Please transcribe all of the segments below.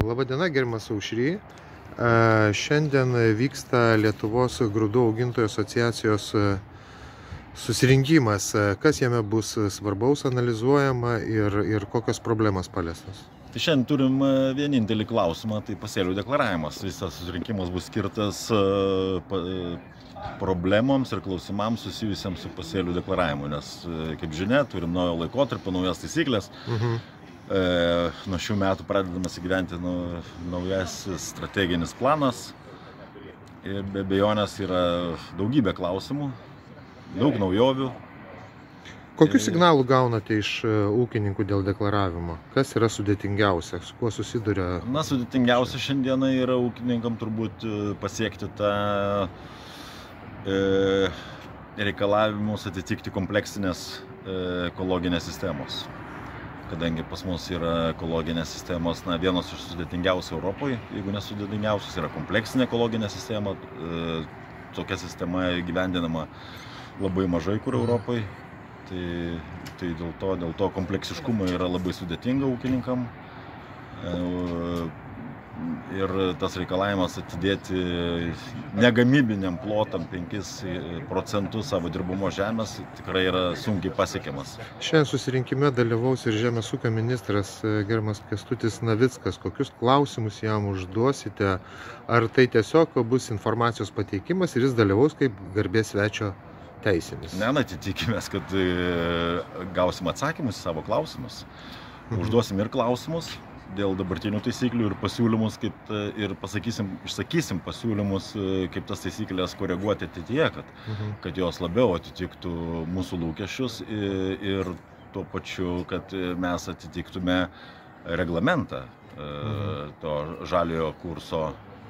Labadiena, gerbiamas Aušry. Šiandien vyksta Lietuvos grūdų augintojų asociacijos susirinkimas. Kas jame bus svarbaus analizuojama ir kokios problemos paliestos? Tai šiandien turim vienintelį klausimą, tai pasėlių deklaravimas. Visas susirinkimas bus skirtas problemoms ir klausimams susijusiems su pasėlių deklaravimu, nes, kaip žinia, turim naujo laikotarpio, naujas taisyklės. Nuo šių metų pradedamas įgyventi naujasis strateginis planas ir be abejonės yra daugybė klausimų, daug naujovių. Kokių signalų gaunate iš ūkininkų dėl deklaravimo? Kas yra sudėtingiausia, su kuo susiduria? Sudėtingiausia šiandieną yra ūkininkam turbūt pasiekti tą reikalavimus atitikti kompleksinės ekologinės sistemos. Kadangi pas mus yra ekologinės sistemos, vienos iš sudėtingiausių Europoje, jeigu nesudėtingiausios, yra kompleksinė ekologinė sistema. Tokia sistema įgyvendinama labai mažai kur Europoje. Tai dėl to kompleksiškumo yra labai sudėtinga ūkininkam. Ir tas reikalavimas atidėti negamybiniam plotam 5% savo dirbamos žemės tikrai yra sunkiai pasiekiamas. Šiandien susirinkime dalyvaus ir Žemės ūkio ministras gerbiamas Kęstutis Navickas. Kokius klausimus jam užduosite? Ar tai tiesiog bus informacijos pateikimas ir jis dalyvaus kaip garbės svečio teisinis? Tikimės, kad gausim atsakymus į savo klausimus. Užduosim ir klausimus dėl dabartinių taisyklių ir pasiūlymus, ir išsakysim pasiūlymus, kaip tas taisyklės koreguoti ateityje, kad jos labiau atitiktų mūsų lūkesčius ir tuo pačiu, kad mes atitiktume reglamentą, to žaliojo kurso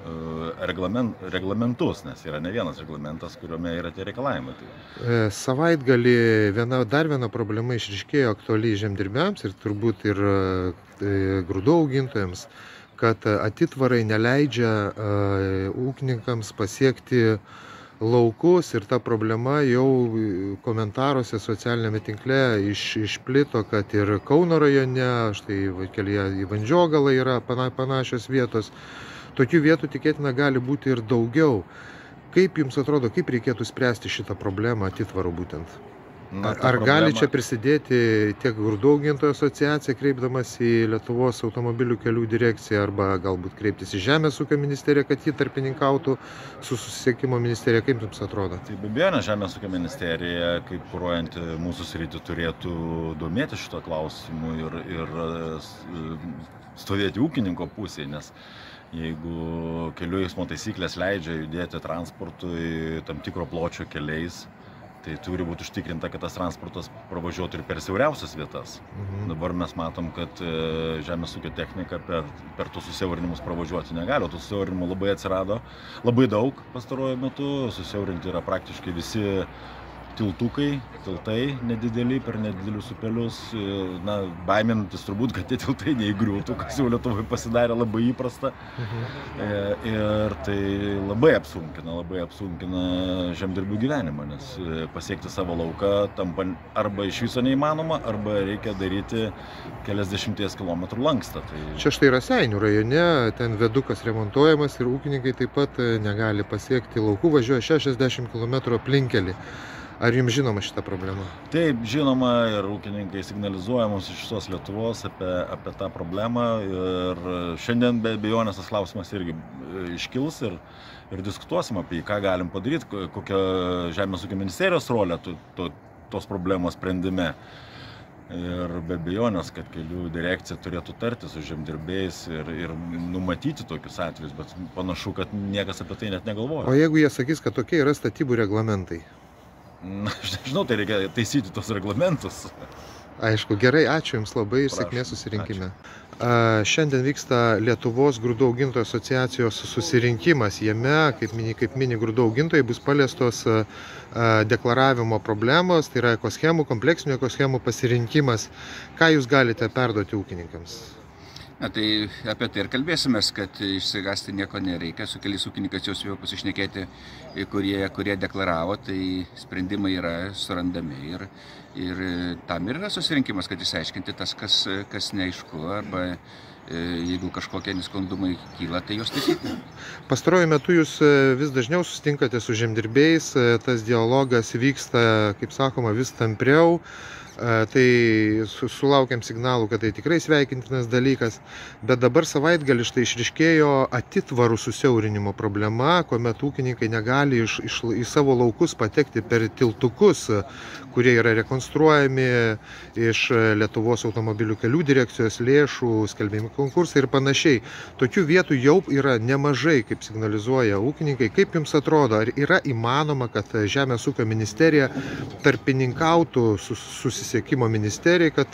reglamentus, nes yra ne vienas reglamentas, kuriuome yra tie reikalavimai. Savaitgalį dar viena problema išryškėjo aktuali žemdirbiams ir turbūt ir grūdų augintojams, kad atitvarai neleidžia ūkininkams pasiekti laukus ir ta problema jau komentaruose socialinėme tinkle išplito, kad ir Kauno rajone, štai kelyje į Vandžiogalą yra panašios vietos. Tokių vietų tikėtina gali būti ir daugiau. Kaip jums atrodo, kaip reikėtų spręsti šitą problemą atitvarų būtent? Ar gali čia prisidėti tiek grūdų augintojų asociacija, kreipdamas į Lietuvos automobilių kelių direkciją, arba galbūt kreiptis į Žemės ūkio ministeriją, kad ji tarpininkautų su susisiekimo ministerija? Kaip jums atrodo? Tai be abejo, Žemės ūkio ministerija, kaip kuruojanti mūsų sritį, turėtų domėtis šito klausimu ir stovėti ūkininko pusėje, nes jeigu kelių eismo taisyklės leidžia judėti transportui tam tikro pločio keliais, tai turi būti užtikrinta, kad tas transportas pravažiuotų ir per siauriausias vietas. Dabar mes matom, kad žemės ūkio technika per tus susiaurinimus pravažiuoti negali, o tų susiaurinimų labai atsirado, labai daug pastaruoju metu. Susiaurinti yra praktiškai visi tiltai nedideli per nedidelius upelius, baiminantis turbūt, kad tie tiltai neįgriūtų, kas jau Lietuvoje pasidarė labai įprasta. Ir tai labai apsunkina žemdirbių gyvenimą, nes pasiekti savo lauką tampa arba iš viso neįmanoma, arba reikia daryti keliasdešimties kilometrų lankstą. Čia štai Raseinių rajone, ten viadukas remontuojamas ir ūkininkai taip pat negali pasiekti laukų, važiuoja 60 km aplinkelį. Ar jums žinoma šitą problemą? Taip, žinoma, ir ūkininkai signalizuoja mums iš visos Lietuvos apie tą problemą. Ir šiandien be abejonės tas klausimas irgi iškils ir diskutuosim apie jį, ką galim padaryti, kokia Žemės ūkio ministerijos rolė tos problemos sprendime. Ir be abejonės, kad kelių direkcija turėtų tartis su žemdirbėjais ir numatyti tokius atvejus, bet panašu, kad niekas apie tai net negalvoja. O jeigu jie sakys, kad tokie yra statybų reglamentai? Aš nežinau, tai reikia taisyti tos reglamentus. Aišku, gerai, ačiū Jums labai ir sėkmės susirinkime. Šiandien vyksta Lietuvos grūdų augintojų asociacijos susirinkimas. Jame, kaip mini grūdų augintojai, bus paliestos deklaravimo problemos, tai yra ekoschemų, kompleksinių ekoschemų pasirinkimas. Ką Jūs galite perduoti ūkininkams? Na, tai apie tai ir kalbėsimės, kad išsigąsti nieko nereikia. Su keliais ūkininkais jau spėjau pasišnekėti, kurie deklaravo, tai sprendimai yra surandami ir tam ir yra susirinkimas, kad išsiaiškinti tas, kas neaišku, arba jeigu kažkokie nesklandumai kyla, tai juos taisyti. Pastaruoju metu jūs vis dažniau susitinkate su žemdirbiais, tas dialogas vyksta, kaip sakoma, vis tampriau. Tai sulaukiam signalų, kad tai tikrai sveikintinas dalykas, bet dabar savaitgalį štai išryškėjo atitvarų susiaurinimo problema, kuomet ūkininkai negali į savo laukus patekti per tiltukus, kurie yra rekonstruojami iš Lietuvos automobilių kelių direkcijos lėšų, skelbiami konkursai ir panašiai. Tokių vietų jau yra nemažai, kaip signalizuoja ūkininkai. Kaip jums atrodo, ar yra įmanoma, kad Žemės ūkio ministerija tarpininkautų susisiekimo ministerijai, kad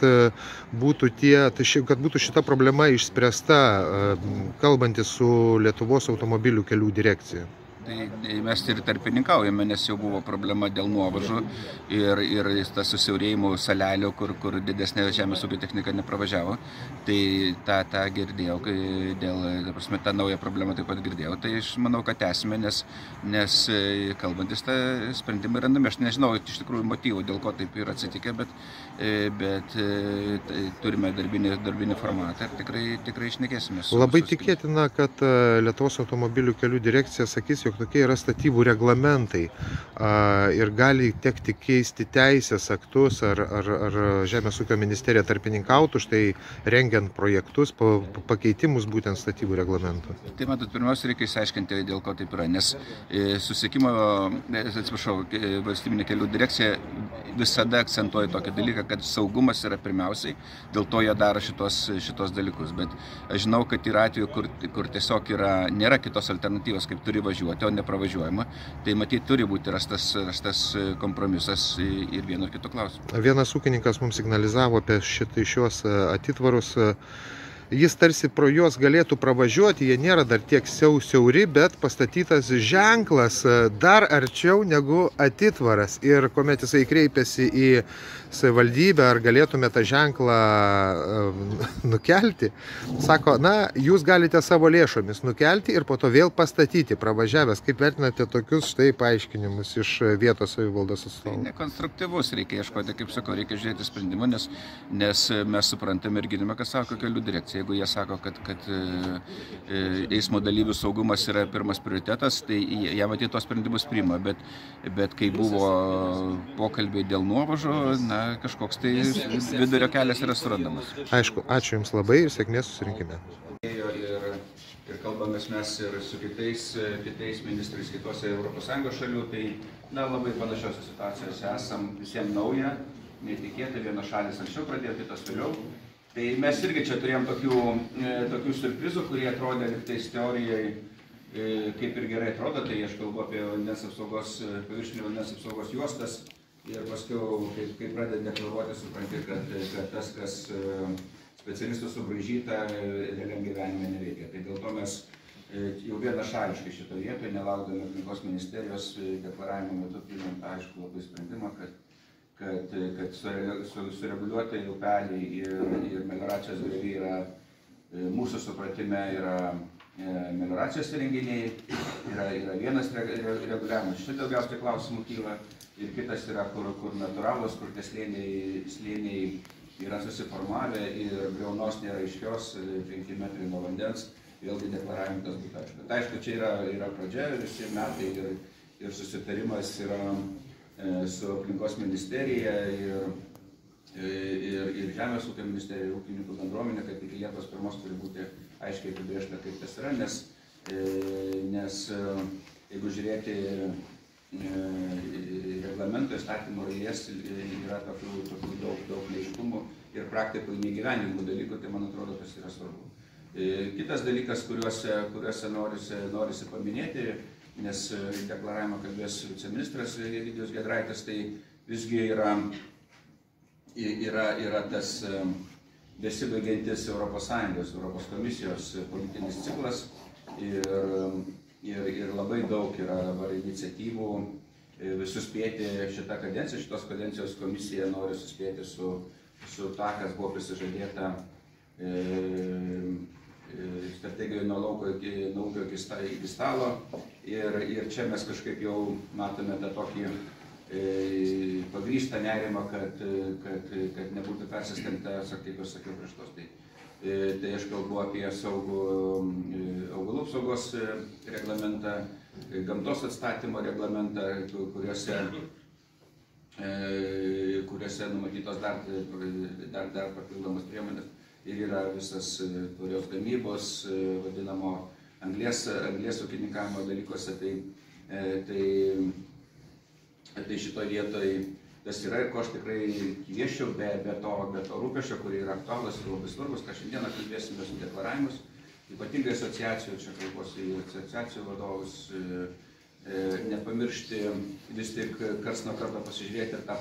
būtų šita problema išspręsta, kalbantis su Lietuvos automobilių kelių direkcija? Tai mes ir tarpininkaujame, nes jau buvo problema dėl nuovažų ir tas susiaurėjimų salelio, kur didesnė žemės ūkio technika nepravažiavo. Tai tą girdėjau, tą naują problemą taip pat girdėjau. Tai aš manau, kad tęsime, nes kalbantis tą sprendimą randame. Aš nežinau iš tikrųjų motyvų, dėl ko taip yra atsitikę, bet turime darbinį formatą ir tikrai šnekėsime. Labai tikėtina, kad Lietuvos automobilių kelių direkcija sakys, jog tokie yra statybų reglamentai ir gali tekti keisti teisės aktus, ar Žemės ūkio ministerija tarpininkautų, štai rengiant projektus, pakeitimus būtent statybų reglamentų. Tai matot, pirmiausia, reikia išsiaiškinti, dėl ko taip yra, nes valstybinė kelių direkcija visada akcentuoja tokį dalyką, kad saugumas yra pirmiausiai, dėl to jie daro šitos dalykus. Bet aš žinau, kad yra atveju, kur tiesiog nėra kitos alternatyvos, kaip turi važiuoti, o nepravažiuojama, tai matyt turi būti rastas kompromisas ir vieno ir kito klausimo. Vienas ūkininkas mums signalizavo apie šios atitvarus. Jis tarsi pro juos galėtų pravažiuoti, jie nėra dar tiek siauri, bet pastatytas ženklas dar arčiau negu atitvaras. Ir kuomet jisai kreipėsi į savivaldybę, ar galėtume tą ženklą nukelti, sako, na, jūs galite savo lėšomis nukelti ir po to vėl pastatyti pravažiavęs. Kaip vertinate tokius štai paaiškinimus iš vietos savivaldos atstovų? Tai nekonstruktyvus, reikia ieškoti, kaip sakau, reikia žiūrėti sprendimą, nes mes suprantame ir girdime, kas sako kelių direkcija. Jeigu jie sako, kad eismo dalyvių saugumas yra pirmas prioritetas, tai jie matyt tos sprendimus priima, bet kai buvo pokalbiai dėl nuovažų, na, kažkoks tai vidurio kelias yra surandamas. Aišku, ačiū Jums labai ir sėkmės susirinkime. Ir kalbamės mes ir su kitais ministrais kitose ES šalių, tai labai panašiose situacijose esam, visiems nauja, netikėta, vienos šalis anksčiau pradėjo, kitos vėliau. Tai mes irgi čia turėjom tokių surprizų, kurie atrodė liktais teorijai kaip ir gerai atrodo, tai aš kalbu apie paviršinio vandens apsaugos juostas ir paskiau, kai pradeda deklaruoti, supranti, kad tas, kas specialistų subraižyta, realiam gyvenime neveikia. Tai dėl to mes jau vienašališkai šito vietoje, nelaukdami aplinkos ministerijos deklaravimo metu, priimėm tą aišku labai sprendimą, kad sureguliuoti upeliai ir melioracijos grioviai yra, mūsų supratime, yra melioracijos įrenginiai, yra vienas reguliavimas. Štai daugiausiai klausimų kyla ir kitas yra, kur natūralus, kur tie slėniai yra susiformavę ir briaunos nėra aiškios, 5 metrai nuo vandens, vėlgi deklaravimas būtų aišku. Bet aišku, čia yra pradžia, visi metai ir susitarimas yra su aplinkos ministerija ir Žemės ūkio ministerija, ir ūkininkų bendruomenė, kad iki Liepos 1 turi būti aiškiai apibrėžta, kaip tas yra, nes jeigu žiūrėti reglamento įstatymo eilės, yra tokių daug neaiškumų ir praktikoje neįgyvendinamų dalykų, tai man atrodo, tas yra svarbu. Kitas dalykas, kuriuose norisi paminėti, nes deklaravimą kalbės viceministras Egidijus Giedraitis, tai visgi yra tas besibaigiantis Europos komisijos politinis ciklas ir labai daug yra dabar iniciatyvų suspėti šitą kadenciją. Šitos kadencijos komisija nori suspėti su tą, kas buvo prisižadėta strategijoje nuo lauko iki stalo. Ir čia mes kažkaip jau matome tą tokį pagrįstą nerimą, kad nebūtų persistengta, kaip aš sakiau prieš tos. Tai aš kalbu apie saugų augalų apsaugos reglamentą, gamtos atstatymo reglamentą, kuriuose numatytos dar papildomas priemonės. Ir yra visas tvarios gamybos, vadinamo anglies ūkininkavimo dalykuose. Tai šitoje vietoje tas yra ir ko aš tikrai kvieščiau be to rūpesčio, kurie yra aktualūs ir labai svarbus, ką šiandieną kalbėsime su deklaravimus, ypatingai asociacijų, čia kalbuosi į asociacijų vadovus, nepamiršti vis tik karts nuo karto pasižiūrėti ir tą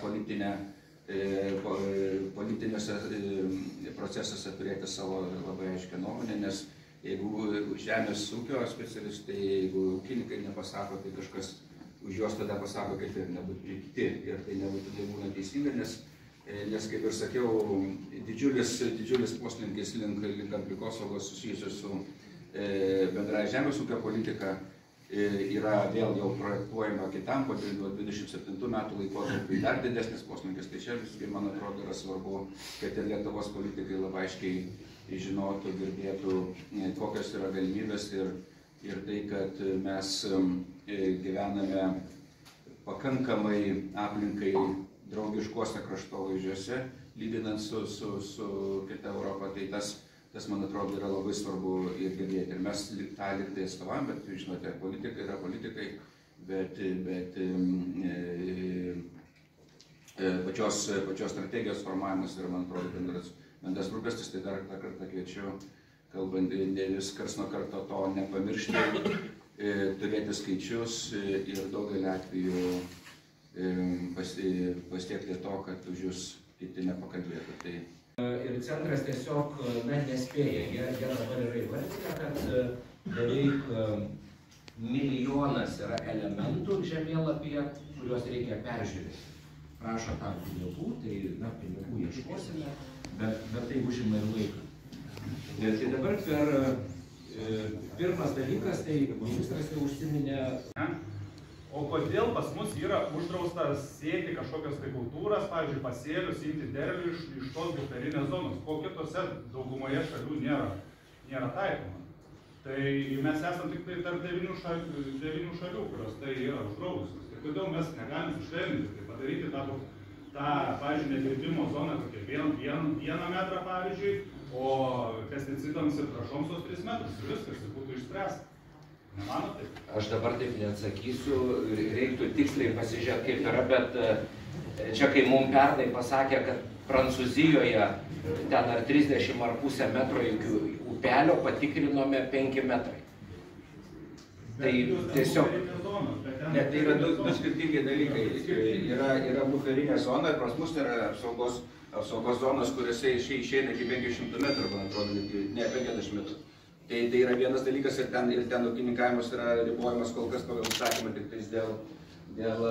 politiniuose procesuose turėti savo labai aiškę nuomonę, nes jeigu žemės ūkio specialistai, jeigu ūkininkai nepasako, tai kažkas už juos tada pasako, kaip ir nebūtų kiti. Ir tai nebūtų būna teisinga, nes kaip ir sakiau, didžiulis poslinkis link aplinkosaugos susijusios su bendrąja žemės ūkio politika yra vėl jau projektuojama kitam, po 27 metų laikotarpiui dar didesnis poslinkis. Tai čia visgi, man atrodo, yra svarbu, kad ir Lietuvos politikai labai aiškiai žinotų, girdėtų, kokios yra galimybės ir tai, kad mes gyvename pakankamai aplinkai draugiškuose kraštovaizdžiuose, lyginant su kita Europa, tai tas, man atrodo, yra labai svarbu ir girdėti. Ir mes tą liktai atstovam, bet, žinote, politikai yra politikai, bet pačios strategijos formavimas yra, man atrodo, bendras rūpestis. Tai dar kartą kviečiu, kalbant, vis kars nuo karto to nepamiršti, turėti skaičius ir daugelį atvejų pasiekti to, kad už jūs kiti nepakalbėtų. Tai ir centras tiesiog nespėja. Jie dabar yra įvardinę, kad beveik 1 milijonas yra elementų žemėlapyje, kuriuos reikia peržiūrėti. Prašo tam pinigų, tai pinigų ieškosime, bet tai užima ir laiką. Tai dabar pirmas dalykas, tai ministras jau užsiminė. O kodėl pas mus yra uždrausta sėti kažkokios tai kultūras, pavyzdžiui, pasėlius, imti derlių iš tos buferinės zonos, ko kitose daugumoje šalių nėra taikoma. Tai mes esam tik tai tarp 9 šalių, kurios tai yra uždraudusios. Tai kodėl mes negalim sušvelninti, tai padaryti tą, pavyzdžiui, nedirbimo zoną tokia 1 metrą, pavyzdžiui, o pesticidams ir trąšoms tos 3 metrus ir viskas būtų išspręsta. Nemano taip? Aš dabar taip neatsakysiu, reiktų tiksliai pasižiūrėti, kaip yra, bet čia kai mums pernai pasakė, kad Prancūzijoje ten ar 30,5 metro iki upelio patikrinome 5 metrai. Tai tiesiog... Ne, tai yra du skirtingi dalykai. Yra buferinė zona ir pas mus yra apsaugos zonos, kuriuose išeina iki 500 metrų, man atrodo, ne 50 metrų. Tai yra vienas dalykas ir ten ūkininkavimas yra ribojamas kol kas pagal įstatymą tik tais dėl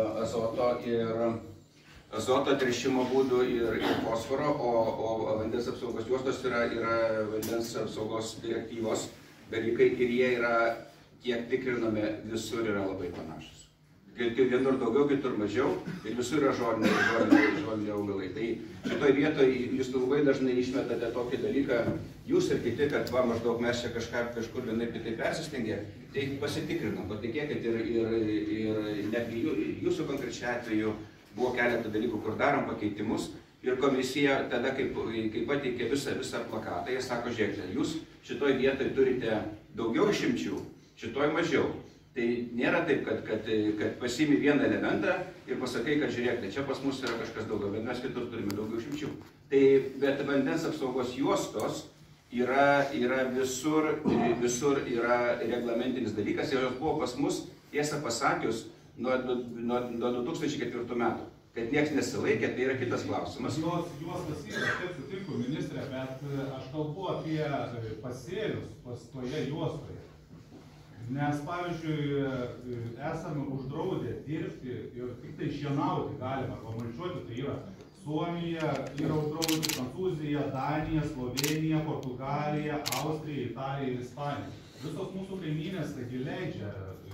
azoto tręšimo būdų ir fosforo, o vandens apsaugos juostos yra vandens apsaugos direktyvos dalykai ir jie yra, kiek tikriname, visur yra labai panašus. Vienur daugiau, kitur mažiau ir visur yra žoliniai augalai. Tai šitoj vietoje jūs labai dažnai išmetate tokį dalyką, jūs ir kiti, kad maždaug mes čia kažkur vienaip kitaip persistengė, tai pasitikrinam, patikėkit ir netgi jūsų konkrečiai atveju buvo keletą dalykų, kur darom pakeitimus ir komisija tada, kai pateikė visą plakatą, jie sako, žiūrėkite, jūs šitoj vietoje turite daugiau išimčių, šitoj mažiau. Tai nėra taip, kad pasiimi vieną elementą ir pasakai, kad žiūrėkite, čia pas mus yra kažkas daugiau, bet mes kitur turime daugiau išimčių. Bet vandens apsaugos juostos yra visur yra reglamentinis dalykas ir jos buvo pas mus, tiesą pasakius, nuo 2004 metų. Kad nieks nesilaikė, tai yra kitas klausimas. Juostas yra, aš taip sutinku, ministrė, bet aš kalbu apie pasėlius toje juostoje. Nes, pavyzdžiui, esame uždraudę dirbti ir tik tai šienauti galima, arba mulčiuoti, tai yra Suomija yra uždraudusi, Prancūzija, Danija, Slovenija, Portugalija, Austrija, Italija ir Ispanija. Visos mūsų kaimynės taigi leidžia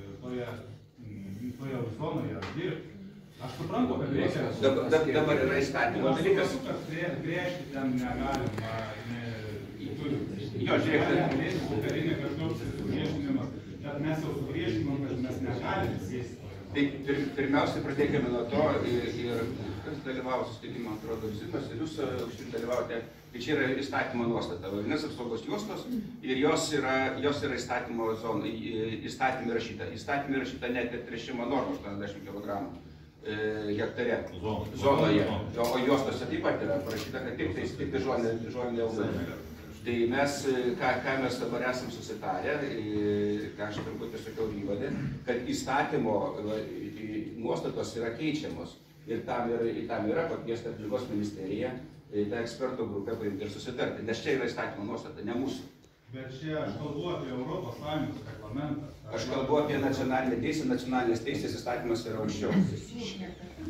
toje zonoje dirbti. Aš suprantu, kad reikia... Dabar yra įstatymo dalykas. Kad grėžti ten negalima, Jo, žiūrėkite. Karinė kažkoks sugriežtinimas, bet mes jau sugriežtinom, kad mes negalime sėsti. Tai pirmiausia, pradėkime nuo to ir kas dalyvavo susitikimo, atrodo, Zimas ir jūs dalyvaujate, tai čia yra įstatymo nuostata, vadinasi apsaugos juostos ir jos yra įstatymo zonai, įstatymė rašyta. Įstatymė rašyta net ir tręšimo norma 80 kg hektare zonoje, o juostose taip pat yra parašyta, kad tik žolinė augalai. Tai mes, ką mes dabar esam susitarę, ką aš turbūt ir sakiau įvadė, kad įstatymo nuostatos yra keičiamos ir tam yra pakviesta aplinkos ministerija, ta ekspertų grupė paimti ir susitarti, nes čia yra įstatymo nuostata, ne mūsų. Bet čia aš kalbu apie Europos Sąjungos reglamentą. Aš kalbu apie nacionalinę teisę, nacionalinės teisės įstatymas yra aukščiau.